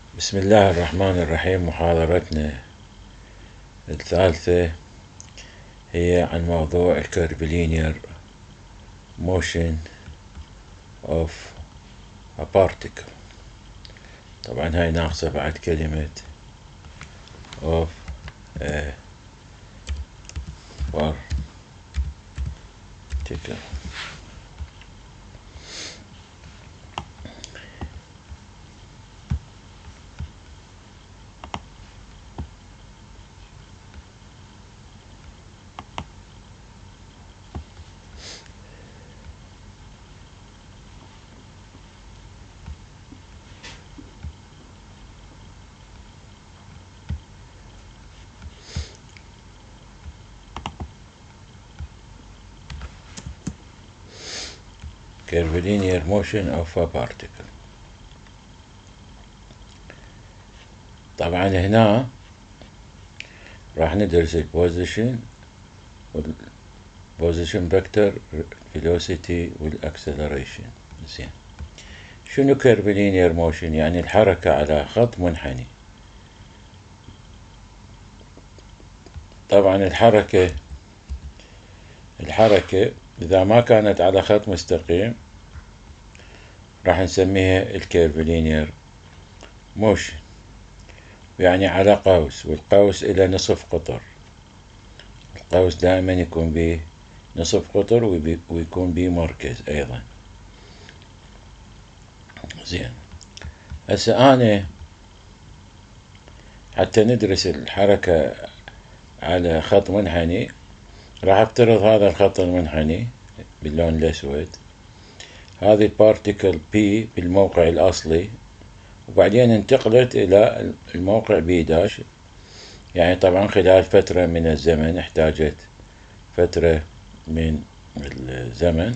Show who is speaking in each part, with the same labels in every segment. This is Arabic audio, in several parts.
Speaker 1: بسم الله الرحمن الرحيم. محاضرتنا الثالثة هي عن موضوع الكيرفلينير motion of a particle. طبعا هاي ناقصة بعد كلمة of a particle. Curvilinear motion of a particle. طبعا هنا راح ندرس البوزيشن والبوزيشن فيكتور velocity والاكسلريشن. زين، شنو curvilinear motion؟ يعني الحركة على خط منحني. طبعا الحركة إذا ما كانت على خط مستقيم راح نسميها الكيرفلينير موشن، يعني على قوس، والقوس إلى نصف قطر. القوس دائما يكون به نصف قطر ويكون به مركز أيضا. زين، هسه أنا حتى ندرس الحركة على خط منحني راح افترض هذا الخط المنحني باللون الأسود، هذه البارتيكل بي بالموقع الأصلي، وبعدين انتقلت إلى الموقع بي داش. يعني طبعا خلال فترة من الزمن، احتاجت فترة من الزمن.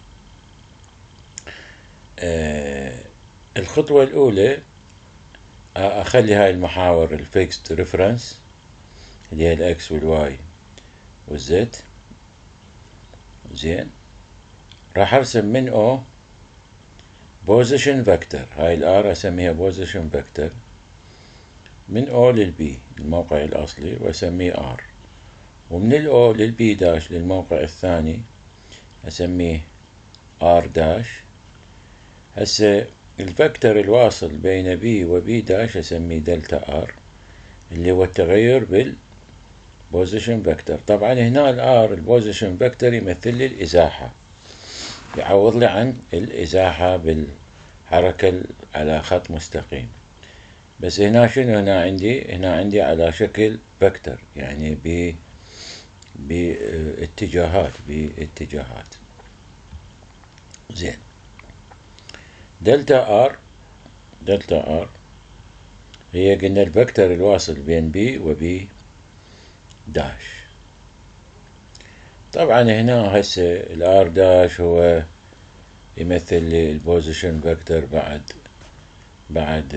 Speaker 1: الخطوة الأولى أخلي هاي المحاور الفيكست ريفرنس اللي هي الإكس والواي والزد. زين، راح أرسم من أو بوزيشن فيكتور، هاي الآر أسميها بوزيشن فيكتور من أو للبي الموقع الأصلي وأسميه آر، ومن الأو للبي داش للموقع الثاني أسميه آر داش. هسه الفيكتور الواصل بين بي وبي داش أسميه دلتا آر، اللي هو التغير بالبوزيشن فيكتور. طبعا هنا الآر البوزيشن فيكتور يمثل لي الإزاحة، يعوض لي عن الإزاحة بالحركة على خط مستقيم. بس هنا شنو هنا عندي على شكل فيكتور، يعني باتجاهات. زين، دلتا ار هي قلنا الفيكتور الواصل بين بي وبي داش. طبعا هنا هسه الار داش هو يمثل لي البوزيشن فيكتور بعد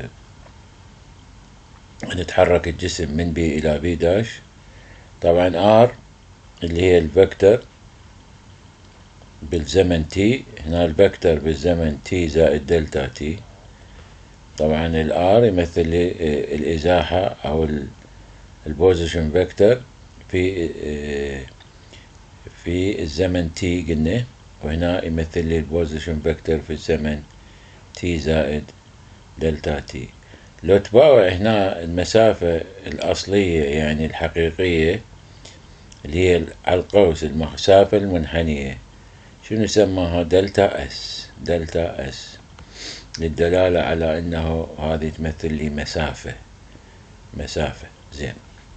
Speaker 1: نتحرك الجسم من بي إلى بي داش. طبعا ار اللي هي الفيكتور بالزمن تي، هنا الفيكتور بالزمن تي زائد دلتا تي. طبعا الار يمثل لي الإزاحة أو البوزيشن فيكتور في الزمن تي قلنا، وهنا يمثل لي البوزيشن فيكتور في الزمن تي زائد دلتا تي. لو تباوع هنا المسافة الأصلية يعني الحقيقية اللي هي على القوس المسافة المنحنية، شنو سماها؟ دلتا اس للدلالة على أنه هذه تمثل لي مسافة. زين،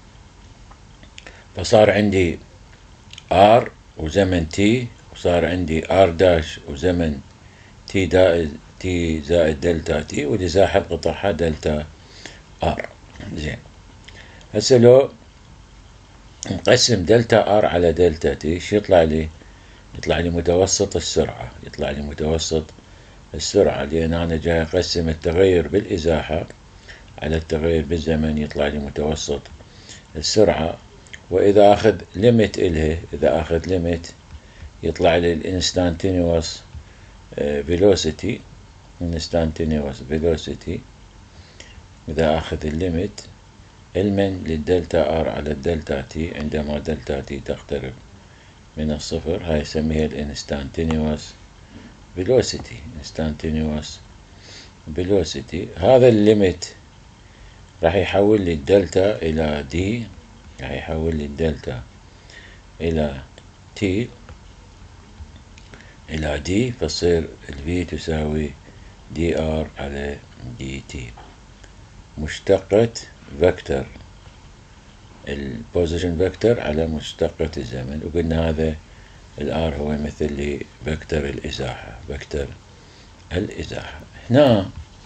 Speaker 1: فصار عندي ار وزمن تي، وصار عندي ار داش وزمن تي زائد دلتا تي، والإزاحة قطعها دلتا ار. زين، هسه لو نقسم دلتا ار على دلتا تي شو يطلع لي؟ يطلع لي متوسط السرعة. لأن أنا جاي أقسم التغير بالإزاحة على التغير بالزمن، يطلع لي متوسط السرعة. وإذا أخذ ليميت إلها، يطلع لي الانستانتينيوس velocity إذا أخذ الليمت المن للدلتا ار على الدلتا تي عندما دلتا تي تقترب من الصفر، هاي يسميها الانستانتينيوس فيلوسيتي. انستانتينيوس فيلوسيتي. هذا الليمت راح يحول لي الدلتا إلى دي، راح يحول لي الدلتا إلى تي إلى دي، فتصير الفي تساوي دي ار على دي تي، مشتقة فيكتور البوزيشن فيكتور على مشتقة الزمن. وقلنا هذا الار هو مثل لي فيكتور الإزاحة. فيكتور الإزاحة هنا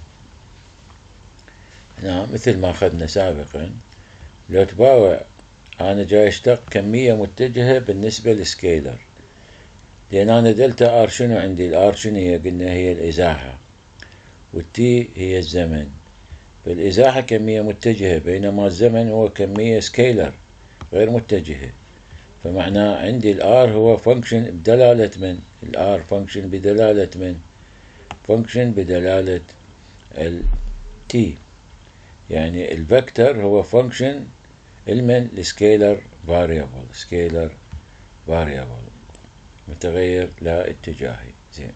Speaker 1: مثل ما أخذنا سابقا، لو تباوع أنا جاي أشتق كمية متجهة بالنسبة للسكيلر، لأن أنا دلتا ار شنو عندي؟ الار شنو هي؟ قلنا هي الإزاحة، والتي هي الزمن. فالإزاحة كمية متجهة، بينما الزمن هو كمية سكيلر غير متجهة. فمعناه عندي الار هو فانكشن بدلالة من؟ الار فانكشن بدلالة من؟ فانكشن بدلالة التي. يعني الفكتور هو فانكشن المن السكيلر فاريبل، سكيلر فاريبل متغير لا اتجاهي. زين،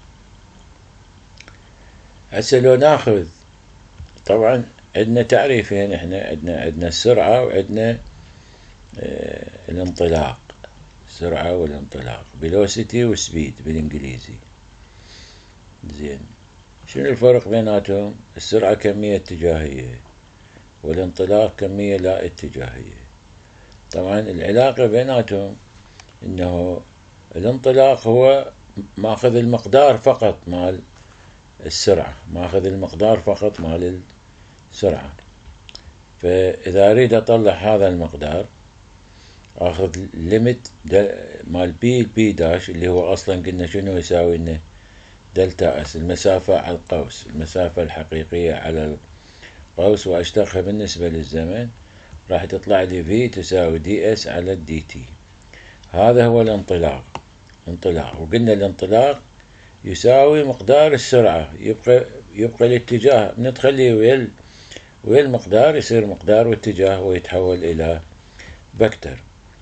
Speaker 1: هسه لو ناخذ، طبعا عندنا تعريفين، احنا عندنا السرعة وعندنا الانطلاق. السرعة والانطلاق، velocity وسبيد بالانجليزي. زين، شنو الفرق بيناتهم؟ السرعة كمية اتجاهية والانطلاق كمية لا اتجاهية. طبعا العلاقة بيناتهم انه الانطلاق هو ماخذ المقدار فقط مال السرعة، ماخذ المقدار فقط مال السرعة. فإذا أريد أطلع هذا المقدار أخذ ليميت مال بي داش، اللي هو أصلا قلنا شنو يساوي لنا؟ دلتا اس، المسافة على القوس، المسافة الحقيقية على القوس، وأشتقها بالنسبة للزمن، راح تطلع لي في تساوي دي اس على الدي تي. هذا هو الانطلاق. وقلنا الانطلاق يساوي مقدار السرعة، يبقى الاتجاه نتخليه ويا المقدار، يصير مقدار واتجاه، ويتحول إلى فيكتور.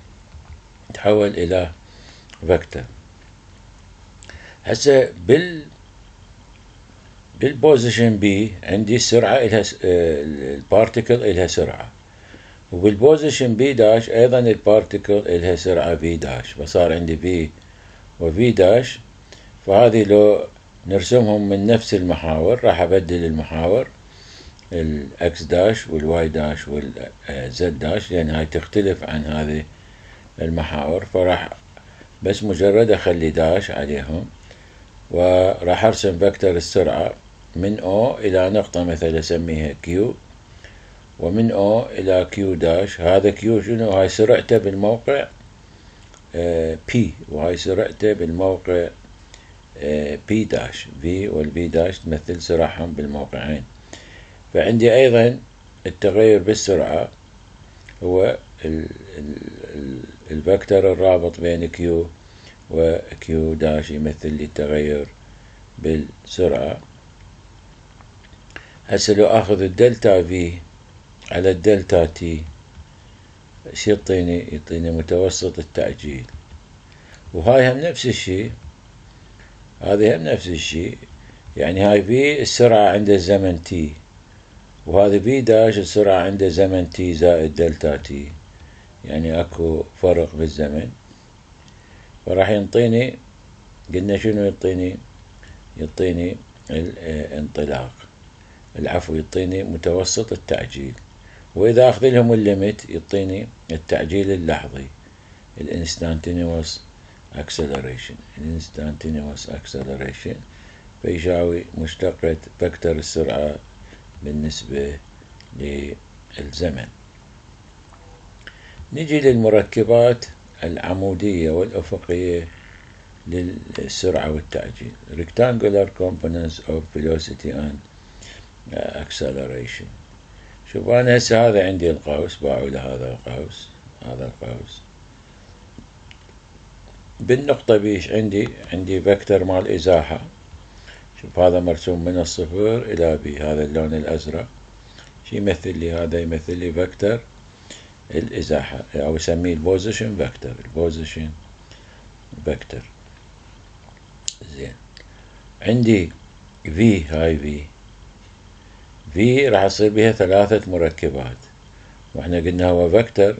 Speaker 1: هسه بالبوزيشن بي عندي السرعة إلها البارتيكل إلها سرعة، وبالبوزيشن بي داش أيضا البارتيكل إلها سرعة في داش، فصار عندي في وفي داش. فهذه لو نرسمهم من نفس المحاور، راح أبدل المحاور الأكس داش والواي داش والزد داش، لأن هاي تختلف عن هذه المحاور، فراح بس مجرد أخلي داش عليهم، وراح أرسم فيكتور السرعة من O إلى نقطة مثلا أسميها Q، ومن O إلى Q داش. هذا Q شنو؟ هاي سرعته بالموقع P، وهاي سرعته بالموقع P داش. V والبي داش تمثل سرعهم بالموقعين. فعندي أيضا التغير بالسرعة هو الفيكتور الرابط بين Q و Q داش يمثل لي التغير بالسرعة. هسه لو أخذ الدلتا V على الدلتا T، ايش يعطيني؟ يعطيني متوسط التعجيل. وهاي هم نفس الشيء، هذه هم نفس الشيء. يعني هاي V السرعة عند الزمن T، وهذا V داش السرعة عند زمن T زائد دلتا T، يعني اكو فرق بالزمن. فراح ينطيني، قلنا شنو يعطيني؟ يعطيني الانطلاق، العفو، يعطيني متوسط التعجيل. وإذا أخذ لهم الليمت يعطيني التعجيل اللحظي، الانستانتينيوس acceleration. الانستانتينيوس acceleration فيساوي مشتقة فيكتور السرعة بالنسبة للزمن. نجي للمركبات العمودية والأفقية للسرعة والتعجيل. rectangular components of velocity and acceleration. شوف أنا هسه هذا عندي القوس، باعوا لهذا القوس، هذا القوس بالنقطة بيش عندي فيكتور مال إزاحة. شوف هذا مرسوم من الصفر إلى بي، هذا اللون الأزرق شي يمثل لي؟ هذا يمثل لي فيكتور الإزاحة، أو يسميه البوزيشن فيكتور. البوزيشن فيكتور. زين، عندي في، هاي في راح يصير بها 3 مركبات، واحنا قلنا هو فيكتور.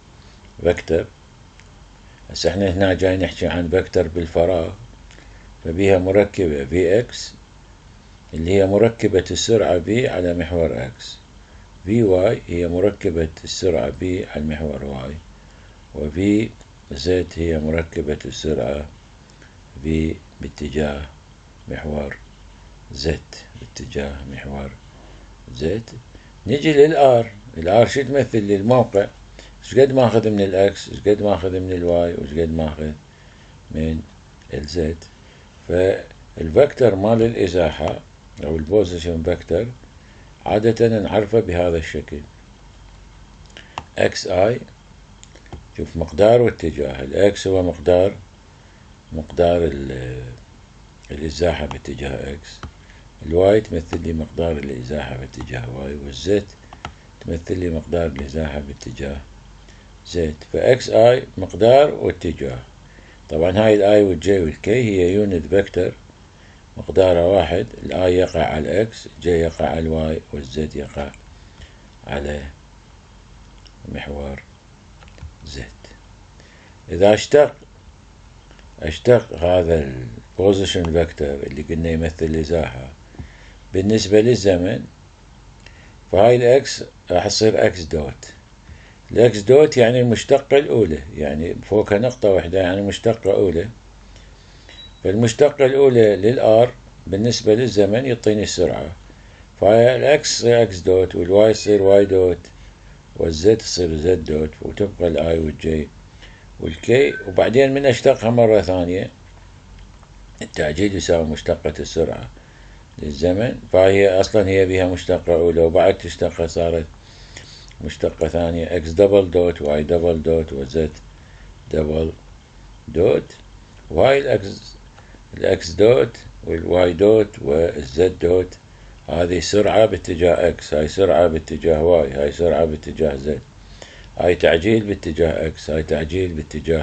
Speaker 1: هسه احنا هنا جاي نحكي عن فيكتور بالفراغ، فبيها مركبة في اكس اللي هي مركبة السرعة في على محور اكس، في واي هي مركبة السرعة في على المحور واي، وفي زد هي مركبة السرعة في باتجاه محور زد، باتجاه محور زد. نجي للآر. الآر شو تمثل لي؟ الموقع. شقد ماخذ من الاكس، شقد ماخذ من الواي، وشقد ماخذ من الزد. فالفكتور مال الإزاحة أو البوزيشن فيكتور عادة نعرفه بهذا الشكل. اكس اي، شوف مقدار واتجاه. الاكس هو مقدار الإزاحة باتجاه اكس، الواي تمثل لي مقدار الإزاحة باتجاه واي، والزد تمثل لي مقدار الإزاحة باتجاه زد. فاكس اي مقدار واتجاه. طبعا هاي الاي والجي والكي هي يونت فيكتور مقدارها واحد. الاي يقع على الاكس، الجي يقع على الواي، والزد يقع على محور زد. اذا اشتق هذا البوزيشن فيكتور اللي قلنا يمثل الإزاحة بالنسبة للزمن، فهاي الاكس راح تصير اكس دوت. الاكس دوت يعني المشتقة الأولى، يعني فوقها نقطة واحدة، يعني مشتقة أولى. فالمشتقة الأولى للآر بالنسبة للزمن يعطيني السرعة، فالاكس تصير اكس دوت، والواي تصير واي دوت، والزد تصير زد دوت، وتبقى الاي والجي والكي. وبعدين من اشتقها مرة ثانية، التعجيل يساوي مشتقة السرعة للزمن، فهي أصلا هي بها مشتقة أولى، وبعد تشتقها صارت مشتقة ثانية، اكس دبل دوت، واي دبل دوت، وزد دبل دوت. وهاي الاكس دوت والواي دوت والزد دوت هذه سرعة باتجاه اكس، هاي سرعة باتجاه واي، هاي سرعة باتجاه زد، هاي تعجيل باتجاه اكس، هاي تعجيل باتجاه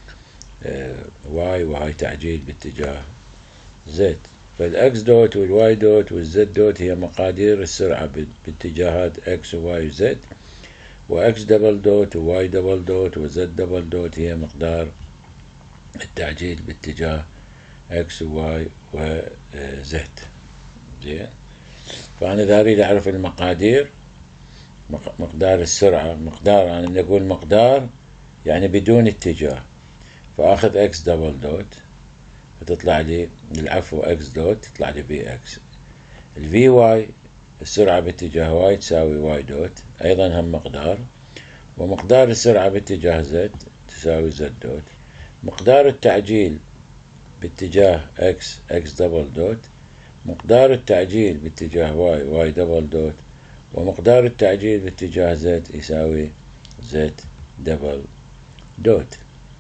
Speaker 1: واي، وهاي تعجيل باتجاه زد. فالاكس دوت والواي دوت والزد دوت هي مقادير السرعة باتجاهات اكس وواي وزد، واكس دبل دوت وواي دبل دوت وزد دبل دوت هي مقدار التعجيل باتجاه اكس وواي وزد. زين، فأنا إذا أريد أعرف المقادير، مقدار السرعة، مقدار أنا نقول مقدار يعني بدون اتجاه، فأخذ اكس دبل دوت فتطلع لي العفو اكس دوت تطلع لي بي اكس. الفي واي السرعة باتجاه واي تساوي واي دوت، أيضا هم مقدار، ومقدار السرعة باتجاه زد تساوي زد دوت. مقدار التعجيل باتجاه اكس دبل دوت، مقدار التعجيل باتجاه واي دبل دوت، ومقدار التعجيل باتجاه زد يساوي زد دبل دوت.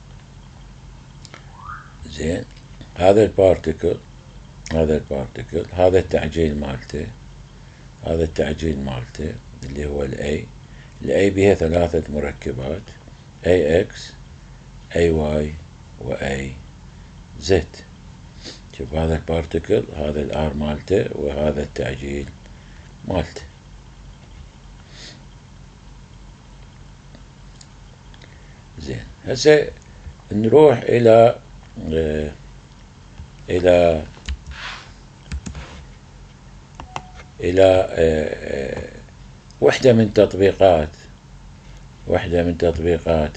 Speaker 1: زين، هذا البارتيكل هذا التعجيل مالته، اللي هو الاي بها 3 مركبات، اي اكس، اي واي، واي زد. شوف هذا البارتيكل، هذا الار مالته، وهذا التعجيل مالته. زين، هسه نروح الى وحدة من تطبيقات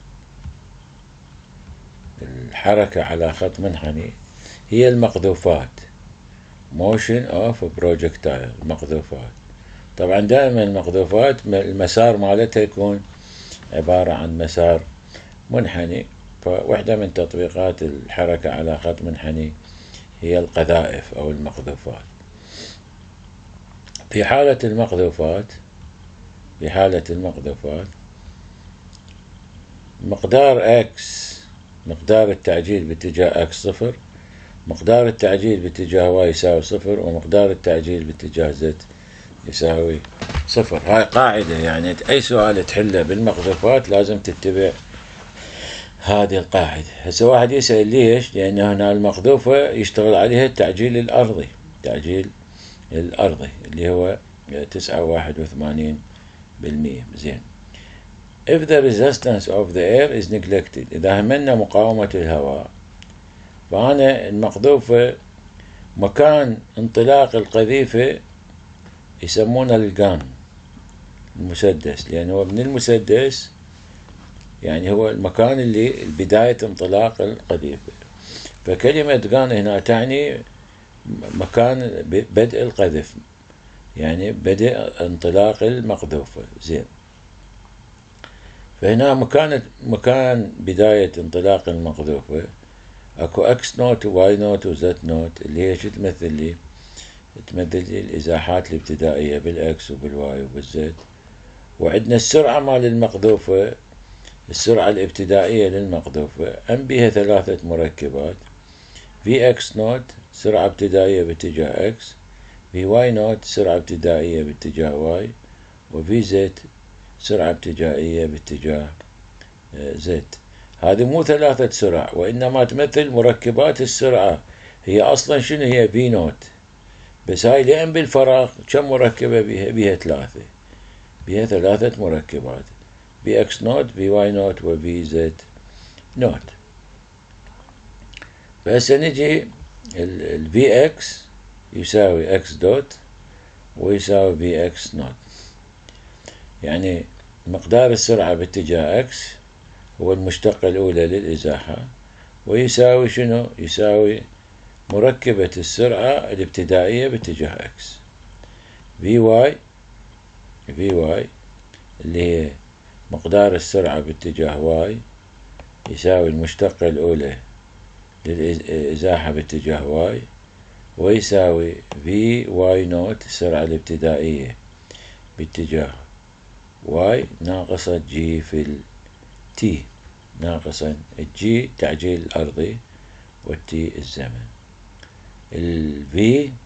Speaker 1: الحركة على خط منحني، هي المقذوفات، motion of projectile. المقذوفات طبعا دائما المقذوفات المسار مالتها يكون عبارة عن مسار منحني، فوحدة من تطبيقات الحركة على خط منحني هي القذائف أو المقذوفات. في حالة المقذوفات مقدار اكس، مقدار التعجيل باتجاه اكس 0، مقدار التعجيل باتجاه واي يساوي 0، ومقدار التعجيل باتجاه زد يساوي صفر. هاي قاعدة، يعني أي سؤال تحله بالمقذوفات لازم تتبع هذه القاعدة. هسه واحد يسأل ليش؟ لأن هنا المقذوفة يشتغل عليها التعجيل الأرضي، التعجيل الأرضي اللي هو 89%. زين. If the resistance of the air is neglected، إذا هملنا مقاومة الهواء، فأنا المقذوفة مكان انطلاق القذيفة يسمونه الجان، المسدس، لأنه هو من المسدس يعني هو المكان اللي بداية انطلاق القذيفة. فكلمة جان هنا تعني مكان بدء القذف، يعني بدء انطلاق المقذوفة. زين. فهنا مكان بداية انطلاق المقذوفة اكو اكس نوت وواي نوت وزد نوت، اللي هي شو تمثل لي؟ تمثل لي الازاحات الابتدائية بالاكس وبالواي وبالزد. وعندنا السرعة مال المقذوفة، السرعة الابتدائية للمقذوفة ام بها 3 مركبات: في اكس نوت سرعة ابتدائية باتجاه اكس، في واي نوت سرعة ابتدائية باتجاه واي، وفي زد سرعة ابتدائية باتجاه زد. هذه مو 3 سرع، وإنما تمثل مركبات السرعة. هي أصلا شنو هي؟ في نوت، بس هاي لأن بالفراغ كم مركبة بها 3، بها 3 مركبات: في اكس نوت، في واي نوت، وفي زد نوت. فهسه نجي الفي اكس يساوي اكس دوت ويساوي في اكس نوت، يعني مقدار السرعة باتجاه اكس هو المشتقة الأولى للإزاحة، ويساوي شنو؟ يساوي مركبة السرعة الابتدائية باتجاه اكس. في واي اللي هي مقدار السرعة باتجاه واي يساوي المشتقة الأولى للإزاحة باتجاه واي، ويساوي في واي نوت السرعة الابتدائية باتجاه واي ناقصة جي في التي، ناقصا الجي تعجيل الأرضي والتي الزمن. الفي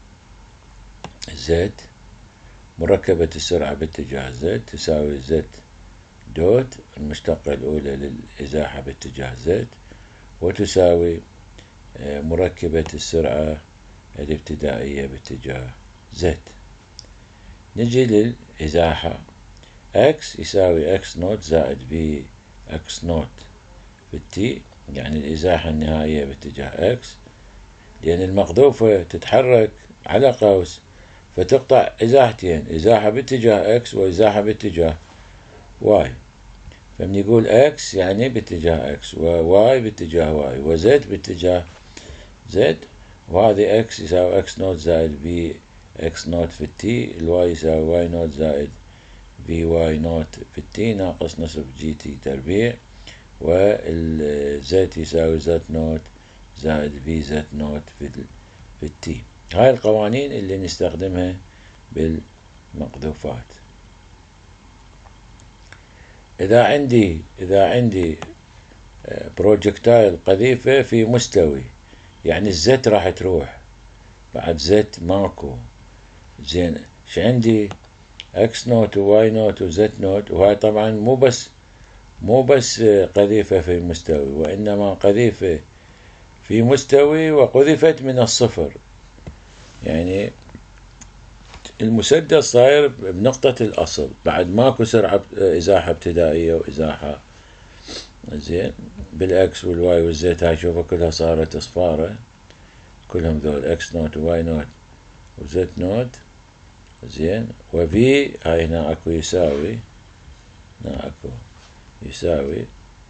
Speaker 1: زد مركبة السرعة باتجاه زد تساوي زد دوت المشتقة الأولى للإزاحة باتجاه زد، وتساوي مركبة السرعة الابتدائية باتجاه زد. نجي للإزاحة x يساوي x نوت زائد v x نوت في التي، يعني الإزاحة النهائية باتجاه x، لأن المقذوفة تتحرك على قوس فتقطع إزاحتين، إزاحة باتجاه x وإزاحة باتجاه y. فمن يقول x يعني باتجاه x، و y باتجاه y، وz باتجاه z، وهذه x يساوي x نوت زائد v x نوت في التي، الواي يساوي y نوت زائد في واي نوت في التي ناقص نصف جي تي تربيع، والزيت يساوي زد نوت زائد في زد نوت في التي. هاي القوانين اللي نستخدمها بالمقذوفات. إذا عندي بروجكتايل قذيفة في مستوي، يعني الزت راح تروح، بعد زت ماكو. زين، ش عندي اكس نوت وواي نوت وزد نوت، وهاي طبعا مو بس قذيفة في مستوي، وإنما قذيفة في مستوي وقذفت من الصفر، يعني المسدس صاير بنقطة الأصل، بعد ماكو سرعة إزاحة ابتدائية وإزاحة. زين، بالأكس والواي والزيت هاي شوفوا كلها صارت أصفارة، كلهم ذول اكس نوت وواي نوت وزد نوت. زين، وفي هاي هنا اكو يساوي، هنا اكو يساوي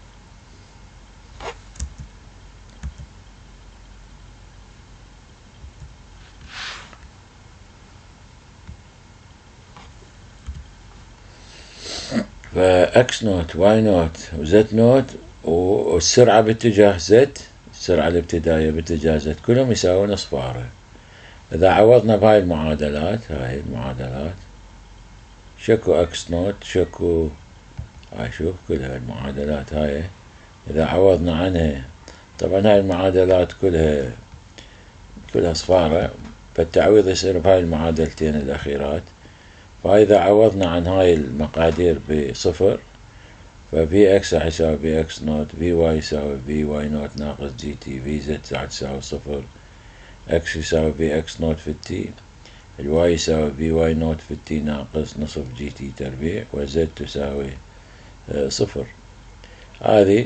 Speaker 1: فاكس نوت واي نوت وزد نوت، والسرعة باتجاه زد، السرعة الابتدائية باتجاه زد، كلهم يساوون اصفارة. إذا عوضنا بهاي المعادلات، هاي المعادلات شكو اكس نوت شكو، هاي شوف كل هاي المعادلات هاي إذا عوضنا عنها، طبعا هاي المعادلات كلها أصفارة، فالتعويض يصير بهاي المعادلتين الأخيرات. فإذا عوضنا عن هاي المقادير بصفر، ففي اكس راح يساوي في اكس نوت، في واي يساوي في واي نوت ناقص جي تي، في زد راح تساوي صفر، اكس يساوي في اكس نوت في التي، الواي يساوي في واي نوت في التي ناقص نصف جي تي تربيع، وزد تساوي صفر. هذه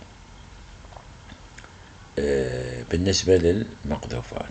Speaker 1: بالنسبة للمقذوفات.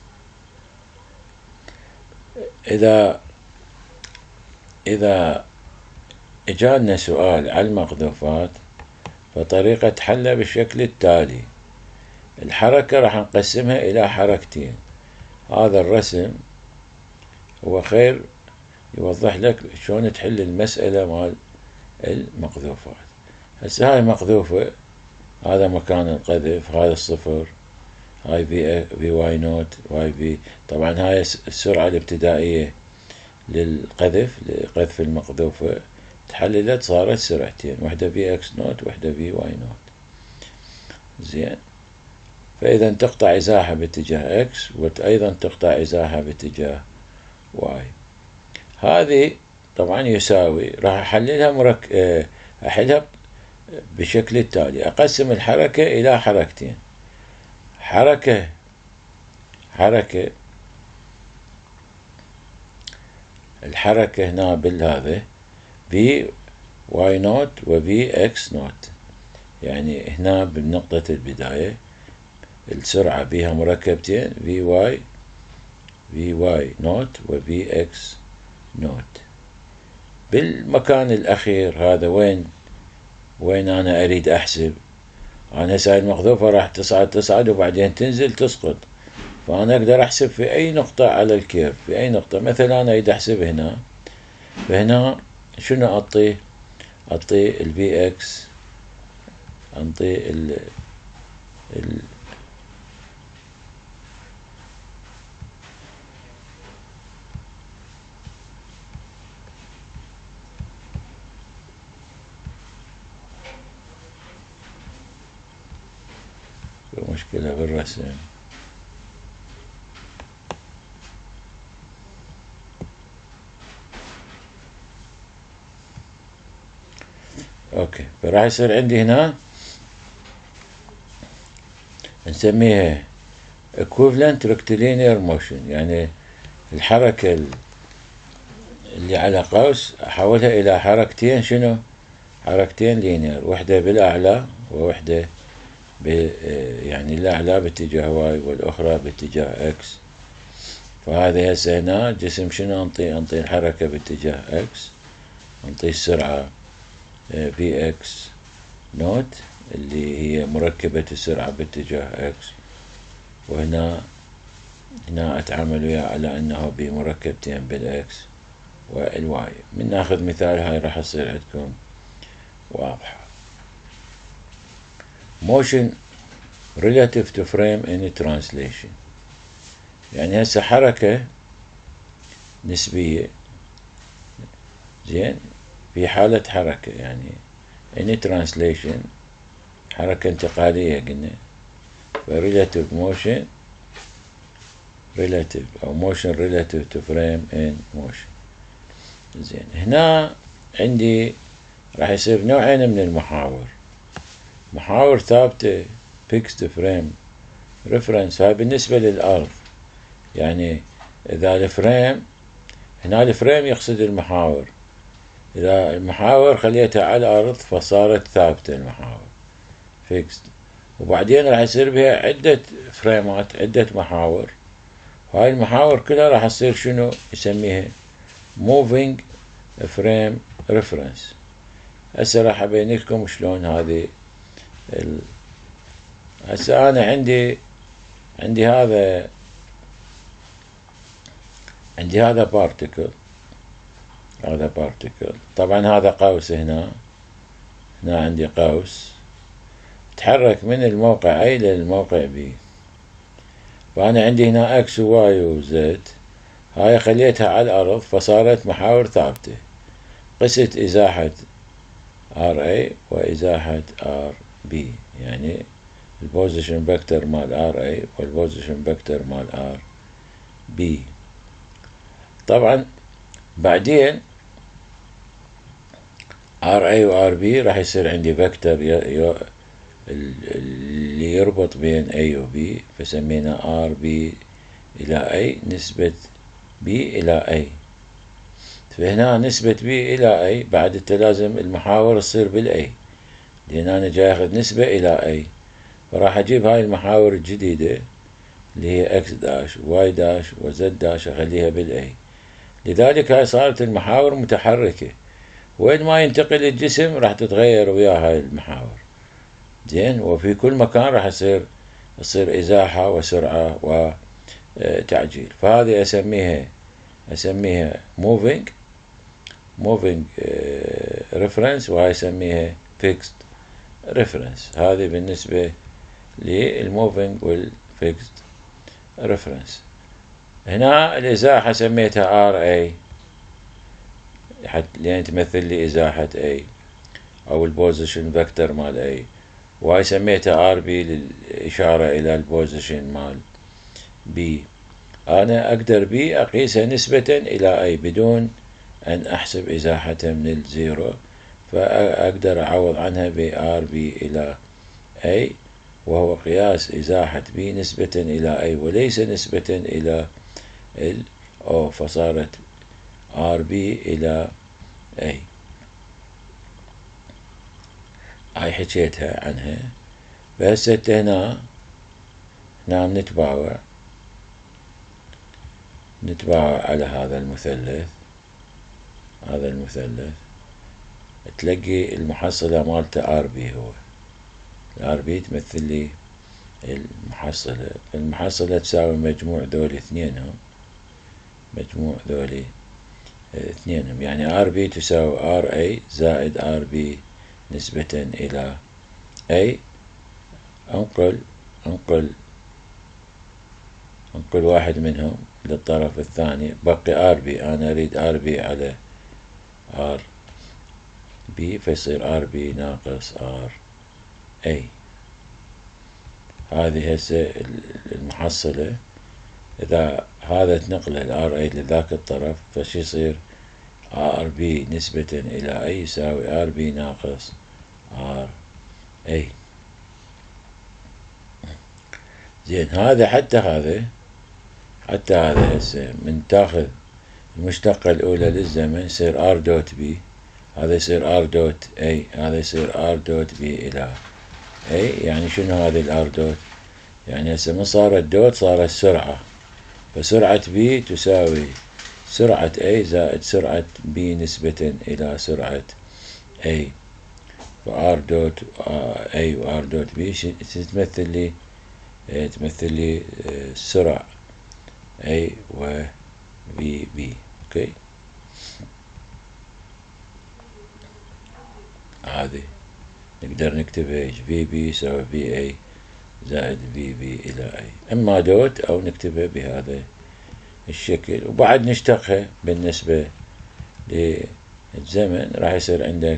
Speaker 1: إذا إجانا سؤال على المقذوفات، فطريقة حله بالشكل التالي: الحركة راح نقسمها إلى حركتين. هذا الرسم هو خير يوضح لك شلون تحل المسألة مال المقذوفات. هسه هاي مقذوفة، هذا مكان القذف، هذا الصفر، هاي في واي نوت، واي في. طبعا هاي السرعة الابتدائية للقذف، لقذف المقذوفة، تحللت صارت سرعتين، واحدة في اكس نوت واحدة في واي نوت. زين، فإذا تقطع إزاحة باتجاه اكس، وأيضا تقطع إزاحة باتجاه واي. هذه طبعا يساوي، راح أحللها أحلها بشكل التالي: أقسم الحركة إلى حركتين. حركة الحركة هنا بالهذا في واي نوت وفي اكس نوت، يعني هنا بنقطة البداية السرعة بها مركبتين، في واي نوت وفي اكس نوت. بالمكان الأخير هذا وين أنا أريد أحسب؟ أنا هسه المقذوفة راح تصعد وبعدين تنزل تسقط، فأنا أقدر أحسب في أي نقطة على الكيرف، في أي نقطة. مثلا أنا أريد أحسب هنا، فهنا شنو أعطيه الفي اكس، أعطيه مشكلة بالرسم. اوكي، فراح يصير عندي هنا نسميها equivalent rectilinear motion، يعني الحركة اللي على قوس أحولها إلى حركتين. شنو؟ حركتين لينير، واحدة بالأعلى وواحدة يعني الأعلى باتجاه واي والأخرى باتجاه اكس. فهذا هسه هنا جسم شنو أنطي الحركة باتجاه اكس، أنطي السرعة في اكس نوت اللي هي مركبة السرعة باتجاه اكس، وهنا أتعامل وياه على أنه بمركبتين بالإكس والواي. من ناخذ مثال هاي راح تصير عندكم واضحة. motion relative to frame in translation، يعني هسه حركة نسبية، زين، في حالة حركة، يعني in translation حركة انتقالية قلنا، relative motion relative أو motion relative to frame in motion. زين، هنا عندي راح يصير نوعين من المحاور: محاور ثابتة fixed frame reference، هاي بالنسبة للأرض. يعني إذا الفريم، هنا الفريم يقصد المحاور، إذا المحاور خليتها على الأرض فصارت ثابتة المحاور fixed، وبعدين راح يصير بها عدة فريمات، عدة محاور، وهاي المحاور كلها راح تصير شنو يسميها moving frame reference. هسه راح أبين لكم شلون هذه هسه أنا عندي هذا particle، طبعا هذا قوس، هنا عندي قوس تحرك من الموقع A للموقع B. فأنا عندي هنا X و Y و Z، هاي خليتها على الأرض فصارت محاور ثابتة. قست إزاحة RA وإزاحة RB، يعني البوزيشن فيكتور مال RA والبوزيشن فيكتور مال RB. طبعا بعدين RA و RB راح يصير عندي فيكتور اللي يربط بين A و B، فسمينا RB إلى A نسبة B إلى A. فهنا نسبة B إلى A بعد التلازم المحاور تصير بالA، لأن أنا جاي أخذ نسبة إلى A، فراح أجيب هاي المحاور الجديدة اللي هي X داش Y داش و Z داش أخليها بالA. لذلك هاي صارت المحاور متحركة، وين ما ينتقل الجسم راح تتغير وياه هاي المحاور. زين، وفي كل مكان راح يصير إزاحة وسرعة وتعجيل. فهذه أسميها moving reference، وهاي أسميها fixed reference. هذه بالنسبة للmoving والfixed reference. هنا الإزاحة سميتها RA لأن تمثل لي إزاحة A أو البوزيشن فيكتور مال A، وهاي سميتها RB للإشارة إلى البوزيشن مال B. أنا أقدر B أقيسها نسبة إلى A بدون أن أحسب إزاحة من الزيرو، فأقدر أعوض عنها ب RB إلى A، وهو قياس إزاحة B نسبة إلى A وليس نسبة إلى ال O، فصارت RB إلى A. هاي حكيتها عنها. فهسه هنا نتباوع على هذا المثلث. تلاقي المحصلة مالته RB، هو RB تمثل لي المحصلة تساوي مجموع ذولي اثنينهم، يعني RB تساوي RA زائد RB نسبة إلى A. انقل واحد منهم للطرف الثاني، بقي RB. أنا أريد RB على RB، فيصير RB ناقص RA. هذه هسه المحصلة. إذا هذا تنقله RA لذاك الطرف، فشي يصير RB نسبة إلى A يساوي RB ناقص RA. زين، هذا حتى هذا هسه من تاخذ المشتقة الأولى للزمن يصير R دوت B، هذا يصير R دوت A، هذا يصير R دوت B إلى A. يعني شنو هذه الR دوت؟ يعني هسه من صارت دوت صارت سرعة، فسرعة B تساوي سرعة A زائد سرعة B نسبة إلى سرعة A. فR دوت A و R دوت B تمثل لي سرعة A و VB. اوكي، هذه نقدر نكتبها VB يساوي VA زائد VB إلى A، اما دوت او نكتبها بهذا الشكل. وبعد نشتقها بالنسبة للزمن، راح يصير عندك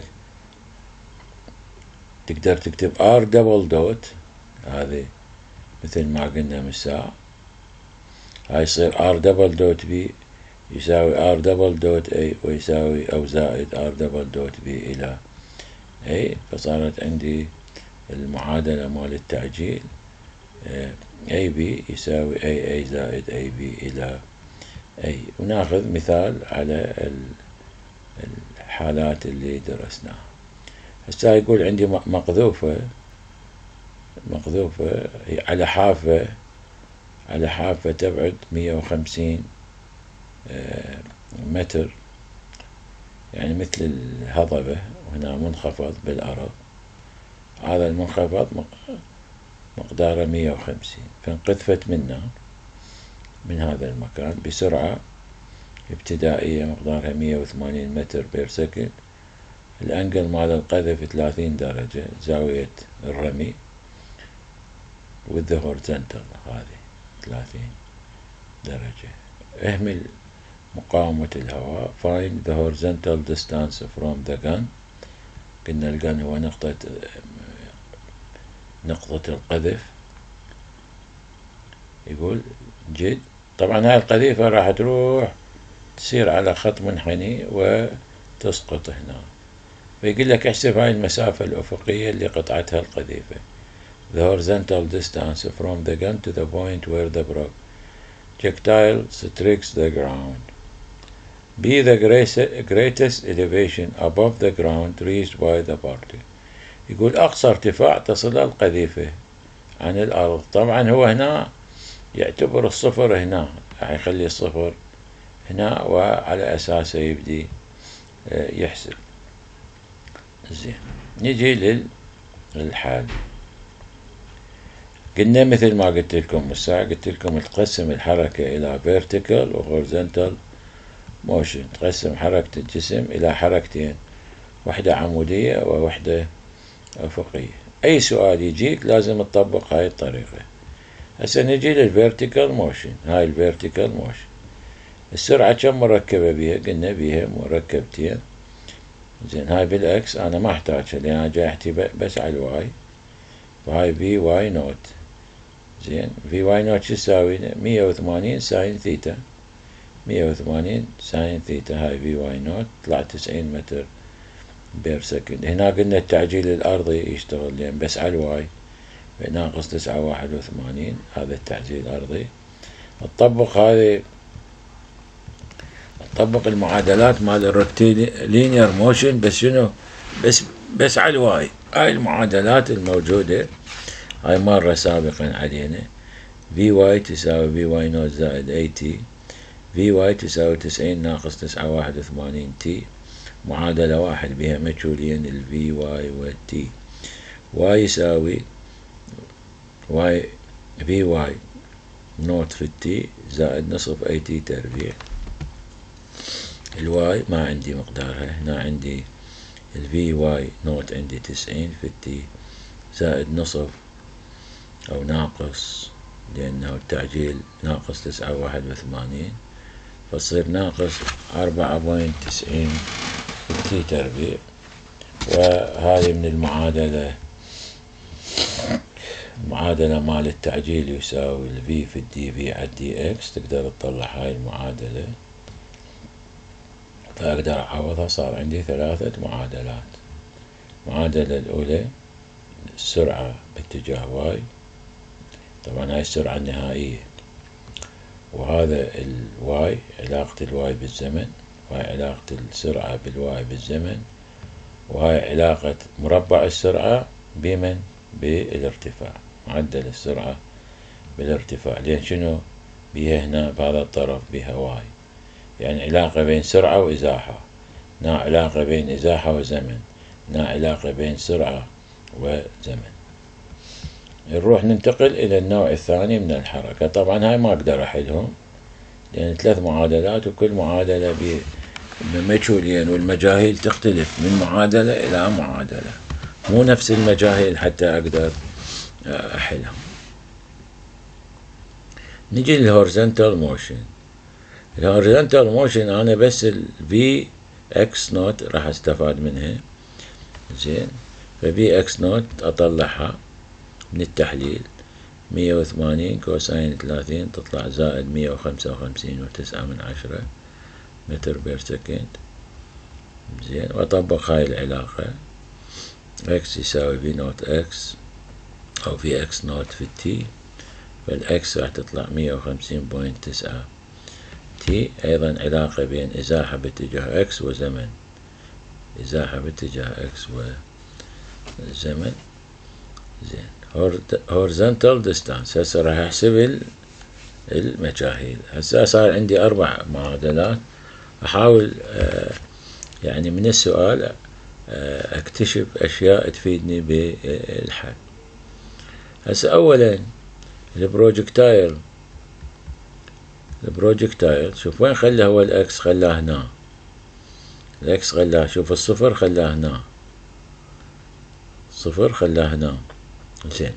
Speaker 1: تقدر تكتب R دبل دوت، هذه مثل ما قلنا من ساعة، هاي يصير R دبل دوت B يساوي R دبل دوت A ويساوي أو زائد R دبل دوت B إلى A. فصارت عندي المعادلة مال التعجيل AB يساوي AA زائد AB إلى A. وناخذ مثال على الحالات اللي درسناها. هسه يقول عندي مقذوفة على حافة تبعد 150 متر، يعني مثل الهضبة، وهنا منخفض بالأرض. هذا المنخفض مقداره 150، فانقذفت من هذا المكان بسرعة ابتدائية مقدارها 180 متر بير سكند. الأنجل مال القذف 30 درجة، زاوية الرمي with the horizontal هذه 30 درجة. اهمل مقاومة الهواء. find the horizontal distance from the gun. قلنا الجن هو نقطة القذف. يقول جد، طبعا هاي القذيفة راح تروح تصير على خط منحني وتسقط هنا. فيقول لك احسب هاي المسافة الأفقية اللي قطعتها القذيفة. The horizontal distance from the gun to the point where the projectile strikes the ground. Be the greatest elevation above the ground reached by the party. يقول أقصى ارتفاع تصل القذيفة عن الأرض. طبعا هو هنا يعتبر الصفر هنا، راح يخلي الصفر هنا وعلى أساسه يبدي يحسب. زين، نجي للحال. قلنا مثل ما قلت لكم الساعة، قلت لكم تقسم الحركة إلى vertical و horizontal motion. تقسم حركة الجسم إلى حركتين، واحدة عمودية وواحدة أفقية. أي سؤال يجيك لازم تطبق هاي الطريقة. هسه نجي للvertical motion. هاي الvertical motion السرعة كم مركبة بيها؟ قلنا بيها مركبتين. زين، هاي بالإكس أنا ما أحتاجها لأن أنا جاي أحكي بس على الواي، فهاي في واي نوت. زين، في واي نوت شو تساوي؟ 180 ساين ثيتا. 180 ساين ثيتا هاي في واي نوت طلع 90 متر بير سكند. هنا قلنا التعجيل الأرضي يشتغل لأن بس على الواي ناقص 981 هذا التعجيل الأرضي. نطبق المعادلات مال الريكتيلينير موشن بس شنو؟ بس على الواي. هاي المعادلات الموجودة هاي مرة سابقا علينا. في واي تساوي في واي نوت زائد اي تي. في واي تساوي 90 ناقص 981 تي. معادلة واحد بها مجهولين الفي واي والتي. واي يساوي واي في واي نوت في التي زائد نصف اي تي تربيع. الواي ما عندي مقدارها، هنا عندي الفي واي نوت عندي 90 في التي زائد نصف أو ناقص لأنه التعجيل ناقص 981 فتصير ناقص 4.90 في التي تربيع. وهذه من المعادلة مال التعجيل يساوي الفي في الدي في على الدي اكس. تقدر تطلع هاي المعادلة فأقدر أعوضها. صار عندي ثلاثة معادلات. المعادلة الأولى السرعة باتجاه واي، طبعا هاي السرعة النهائية، وهذا الواي علاقة الواي بالزمن، وهاي علاقة السرعة بالواي بالزمن، وهاي علاقة مربع السرعة بمن؟ بالارتفاع، معدل السرعة بالارتفاع. لأن شنو بيها هنا بهذا الطرف بيها واي، يعني علاقة بين سرعة وإزاحة، هنا علاقة بين إزاحة وزمن، هنا علاقة بين سرعة وزمن. نروح ننتقل إلى النوع الثاني من الحركة. طبعا هاي ما أقدر أحلهم لأن 3 معادلات وكل معادلة بمجهولين، والمجاهيل تختلف من معادلة إلى معادلة، مو نفس المجاهيل حتى أقدر أحلهم. نجي للهوريزونتال موشن. الهوريزونتال موشن أنا بس الفي اكس نوت راح استفاد منها. زين، ففي اكس نوت أطلعها من التحليل 180 كوساين 30 تطلع زائد 155.9 متر بير سكند. زين، وأطبق هاي العلاقة اكس يساوي في نوت اكس أو في اكس نوت في التي، فالإكس راح تطلع 150.9 تي. أيضا علاقة بين إزاحة باتجاه إكس وزمن، إزاحة باتجاه إكس وزمن. زين، horizontal distance. هسه راح أحسب المجاهيل. هسه صار عندي 4 معادلات. أحاول يعني من السؤال أكتشف أشياء تفيدني بالحل. هسه أولا البروجكتايل شوف وين خلاه هو الإكس، خلاه هنا. الإكس خلاه، شوف الصفر خلاه هنا، صفر خلاه هنا. زين،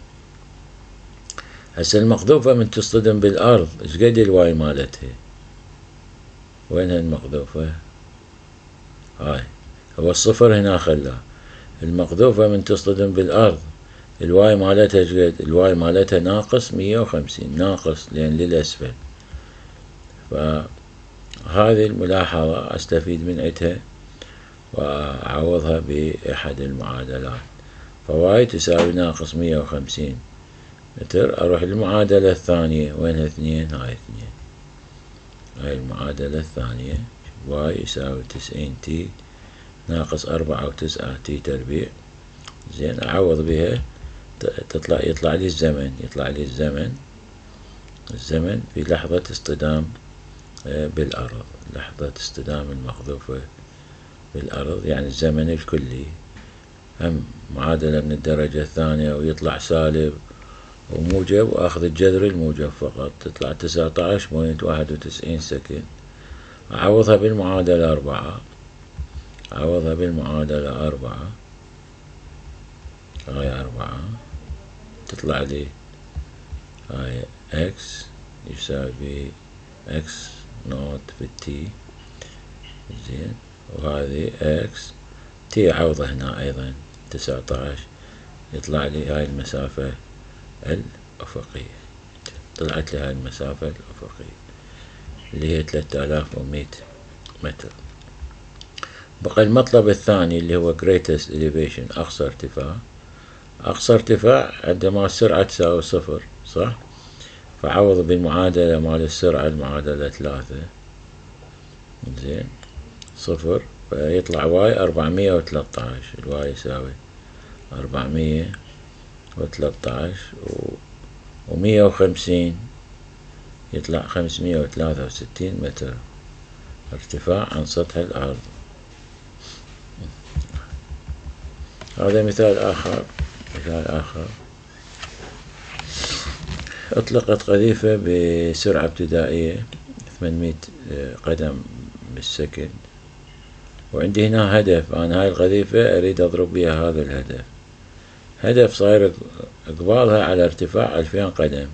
Speaker 1: هسه المقذوفة من تصطدم بالأرض ايش قد الواي مالتها؟ وين المقذوفة؟ هاي هو الصفر هنا خلاه. المقذوفة من تصطدم بالأرض الواي مالتها ايش قد؟ الواي مالتها ناقص 150، ناقص لأن للأسفل. هذه الملاحظة أستفيد من عدها وأعوضها بأحد المعادلات. فواي تساوي ناقص 150 متر. أروح للمعادلة الثانية، وينها 2؟ هاي 2. هاي المعادلة الثانية، واي يساوي 90 تي ناقص 4 و9 تي تربيع. زين، أعوض بها يطلع لي الزمن في لحظة اصطدام بالأرض، لحظة اصطدام المقذوفة بالأرض، يعني الزمن الكلي. هم معادلة من الدرجة الثانية ويطلع سالب وموجب، وأخذ الجذر الموجب فقط، تطلع 19.91 سكند. أعوضها بالمعادلة 4، هاي 4 تطلع لي هاي اكس يساوي اكس نوت في التي. زين، وهذه اكس تي عوضة هنا أيضا 19، يطلع لي هاي المسافة الأفقية. طلعت لي هاي المسافة الأفقية اللي هي 3100 متر. بقى المطلب الثاني اللي هو greatest elevation، أقصى ارتفاع عندما السرعة تساوي 0، صح؟ فعوض بالمعادلة مال السرعة، المعادلة 3. زين، 0 فيطلع واي 413. الواي يساوي 413 و150 يطلع 563 متر ارتفاع عن سطح الأرض. هذا مثال آخر. أطلقت قذيفة بسرعة ابتدائية 800 قدم بالسكند، وعندي هنا هدف. أنا هاي القذيفة أريد أضرب بها هذا الهدف. هدف صاير إقبالها على ارتفاع 2000 قدم،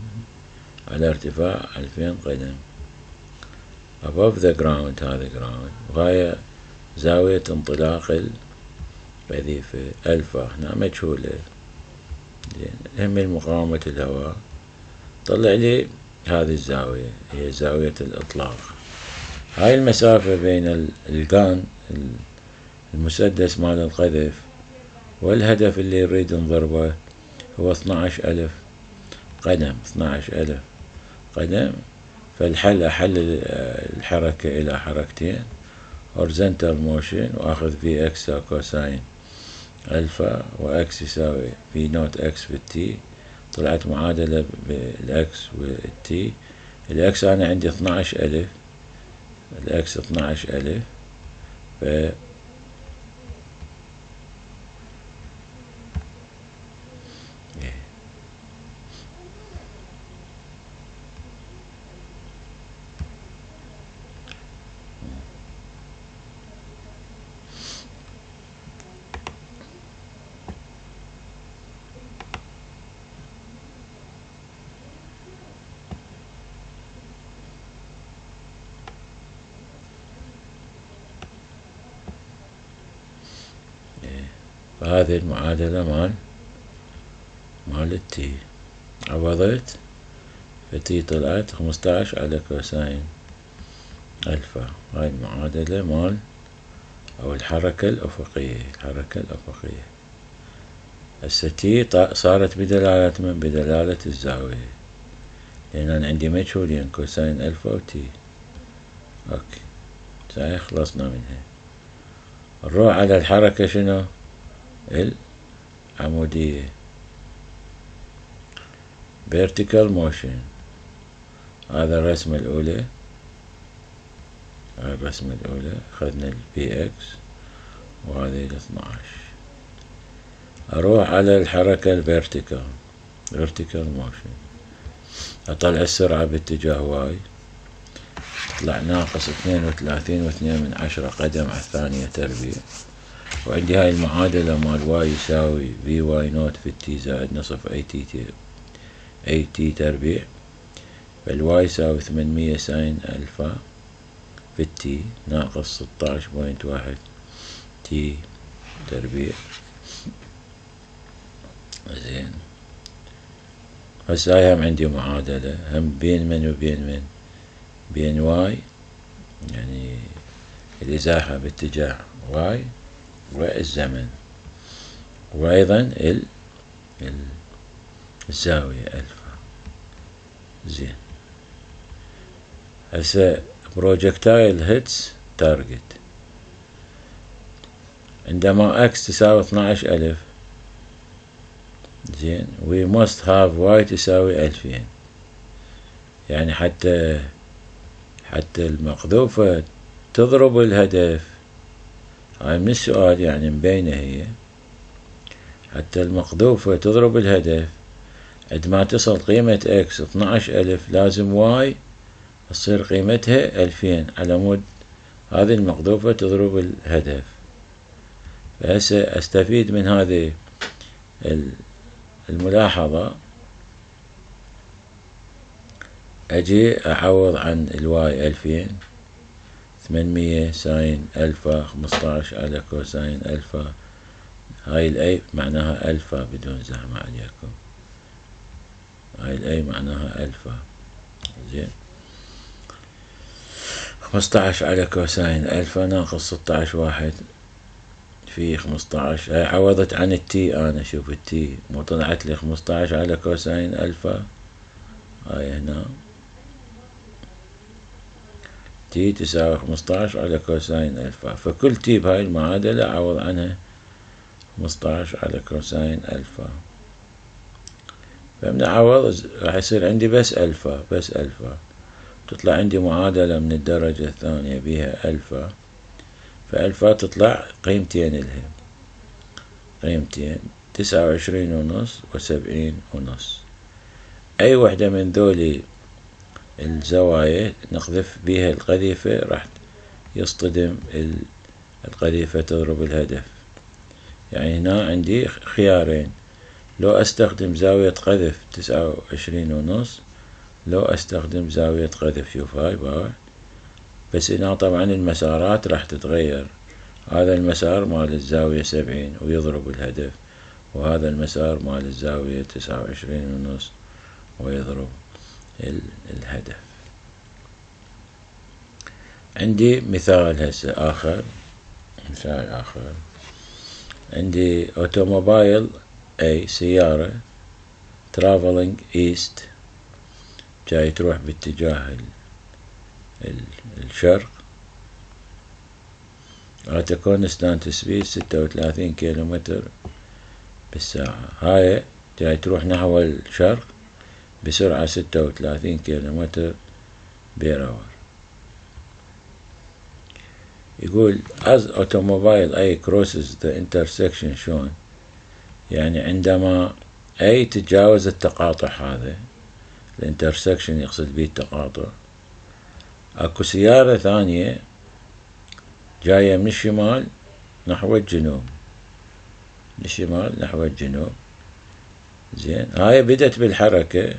Speaker 1: above the ground. هذا ground، وهاي زاوية انطلاق القذيفة ألفا، هنا مجهولة. هم مقاومة الهواء، طلع لي هذه الزاوية هي زاوية الإطلاق. هاي المسافة بين الجان المسدس مال القذف والهدف اللي نريد نضربه هو 12,000 قدم. 12,000 قدم. فالحل أحل الحركة إلى حركتين، horizontal motion، وأخذ في إكس كوساين ألفا، وإكس يساوي في نوت إكس في التي. طلعت معادلة بالإكس والتي. الإكس أنا عندي 12,000، الإكس 12,000. ف فهذه المعادلة مال التي. عوضت فتي طلعت 15 على كوساين ألفا. هاي المعادلة مال أو الحركة الأفقية. هسه تي صارت بدلالة من؟ بدلالة الزاوية، لأن أنا عندي مجهولين كوساين ألفا وتي. أوكي، صحيح، خلصنا منها. نروح على الحركة شنو؟ العمودية، vertical motion. هذا الرسمة الأولى، أخذنا البي إكس وهذه 12. أروح على الحركة الفيرتيكال موشن، أطلع السرعة باتجاه واي، تطلع ناقص 32.2 قدم على الثانية تربيع. وعندي هاي المعادلة مال واي يساوي في واي نوت في التي زائد نصف اي تي تربيع. فالواي يساوي 800 ساين ألفا في التي ناقص 16.1 تي تربيع. زين، هسه هاي هم عندي معادلة، هم بين من وبين من؟ بين واي يعني الإزاحة باتجاه Y والزمن، وأيضا الزاوية ألفا. زين، هسه projectile hits target عندما x تساوي 12000. زين، we must have y تساوي 2000. يعني حتى المقذوفة تضرب الهدف، هاي من السؤال يعني مبينة هي، حتى المقذوفة تضرب الهدف عندما تصل قيمة x 12000 لازم y تصير قيمتها 2000 على مود هذه المقذوفة تضرب الهدف. فهسه استفيد من هذه الملاحظة، اجي اعوض عن الواي 2000 800 ساين الفا 15 على كوساين الفا. هاي الاي معناها الفا بدون زحمة عليكم، هاي الاي معناها الفا. زين، 15 على كوساين الفا ناقص 16 واحد في 15. هاي عوضت عن التي، انا شوف التي مو طلعت لي 15 على كوساين الفا. هاي هنا تي تساوي 15 على كوساين الفا، فكل تي بهاي المعادلة اعوض عنها 15 على كوساين الفا. فمن اعوض راح يصير عندي بس الفا، بس الفا تطلع عندي معادلة من الدرجة الثانية بها الفا. فالفا تطلع قيمتين لها، قيمتين 29.5 و70.5. اي وحدة من ذولي الزوايا نقذف بها القذيفة راح يصطدم القذيفة تضرب الهدف. يعني هنا عندي خيارين، لو استخدم زاوية قذف 29.5، لو استخدم زاوية قذف، شوف هاي باي، بس هنا طبعا المسارات راح تتغير. هذا المسار مال الزاوية 70 ويضرب الهدف، وهذا المسار مال الزاوية 29.5 ويضرب الهدف. عندي مثال هسه آخر، مثال آخر. عندي أوتوموبايل أي سيارة traveling east، جاي تروح باتجاه الشرق، at a constant speed 36 كيلومتر بالساعة. هاي جاي تروح نحو الشرق بسرعة 36 كيلومتر بير اور. يقول as automobile A crosses the intersection shown، يعني عندما A تتجاوز التقاطع هذا، الانترسكشن يقصد به التقاطع، اكو سيارة ثانية جاية من الشمال نحو الجنوب، من الشمال نحو الجنوب. زين، هاي بدت بالحركة،